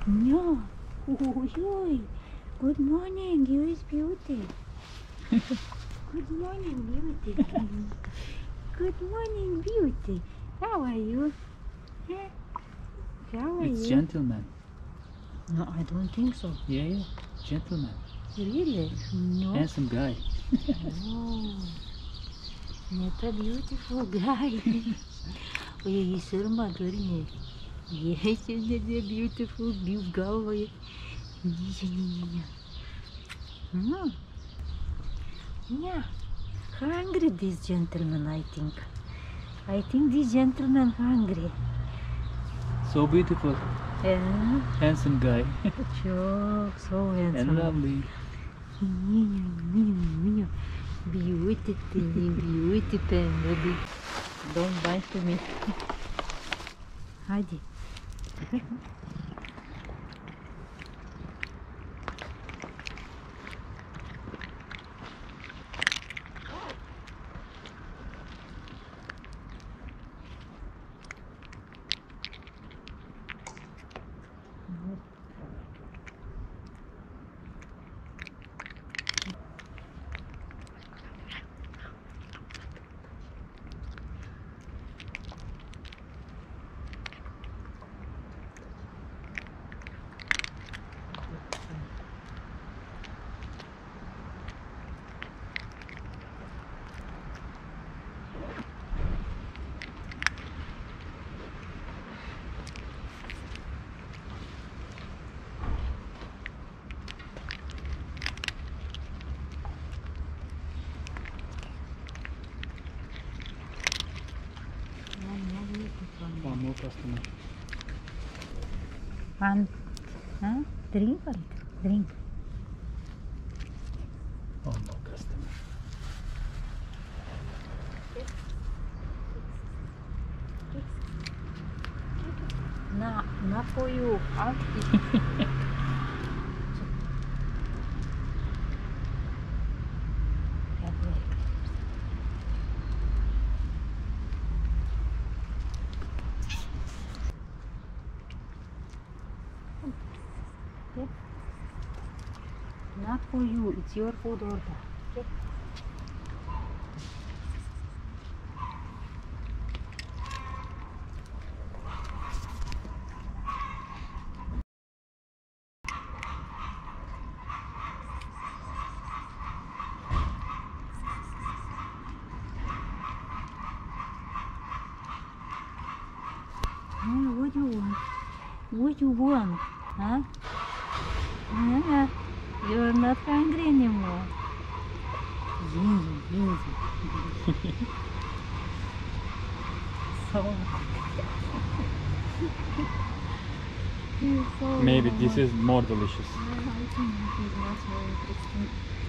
No. Oi. Good morning, you is beauty. Good morning, beauty. Good morning, beauty. How are you? Huh? How are It's you? gentleman. No, I don't think so. Yeah, gentleman. Really? No. Handsome guy. Oh, what a beautiful guy. Ой, сырма горне. Есть a beautiful big guy. Не. No. Yeah. Hungry this gentleman, I think. I think this gentleman hungry. So beautiful. Yeah. Handsome guy. Sure, so handsome. And lovely. Beauty, beauty pen, baby. Don't bite to me. Hadi. One more customer. One, huh? Drink or drink? One more customer. Напою. Not for you, it's your food order. Okay? What do you want? What do you want? Huh? You're not hungry anymore. So Maybe this is more delicious. I think it is much more interesting.